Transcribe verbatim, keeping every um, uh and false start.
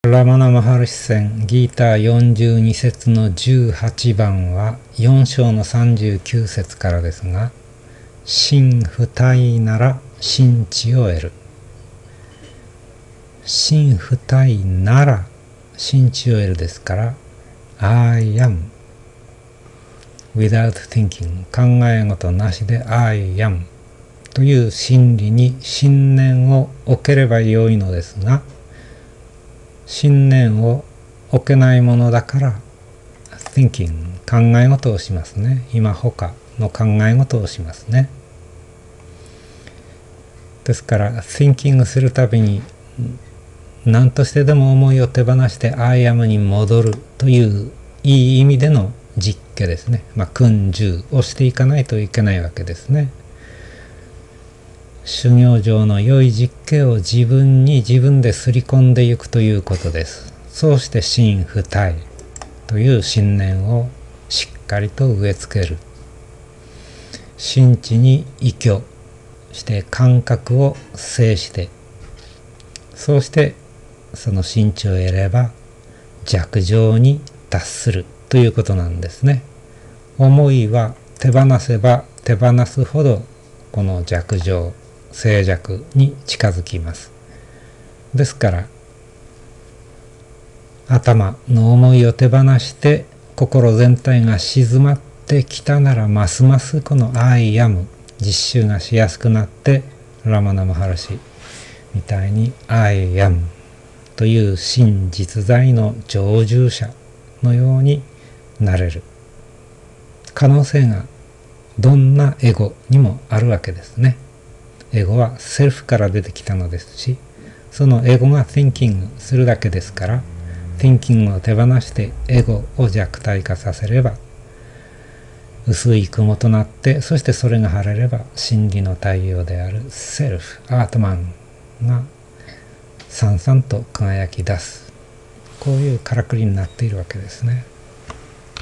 ラマナ・マハルシ戦ギーターよんじゅうに節のじゅうはちばんはよん章のさんじゅうきゅう節からですが、真不体なら真知を得る。真不体なら真知を得るですから、I am without thinking、 考え事なしで I am という真理に信念を置ければよいのですが、信念を置けないものだから thinking、 考え事をしますね。今他の考え事をしますね。ですから thinking するたびに何としてでも思いを手放して I am に戻るといういい意味での実験ですね。まあ訓従をしていかないといけないわけですね。修行上の良い実験を自分に自分ですり込んでいくということです。そうして真不体という信念をしっかりと植え付ける。真知に依拠して感覚を制して、そうしてその真知を得れば寂情に達するということなんですね。思いは手放せば手放すほどこの寂情、静寂に近づきます。ですから頭の思いを手放して心全体が静まってきたなら、ますますこの I am 実習がしやすくなって、ラマナ・マハラシみたいに I am という真実在の常住者のようになれる可能性がどんなエゴにもあるわけですね。エゴはセルフから出てきたのですし、そのエゴが thinking するだけですから、 thinking を手放してエゴを弱体化させれば薄い雲となって、そしてそれが晴れれば真理の太陽であるセルフ、アートマンがさんさんと輝き出す、こういうからくりになっているわけですね。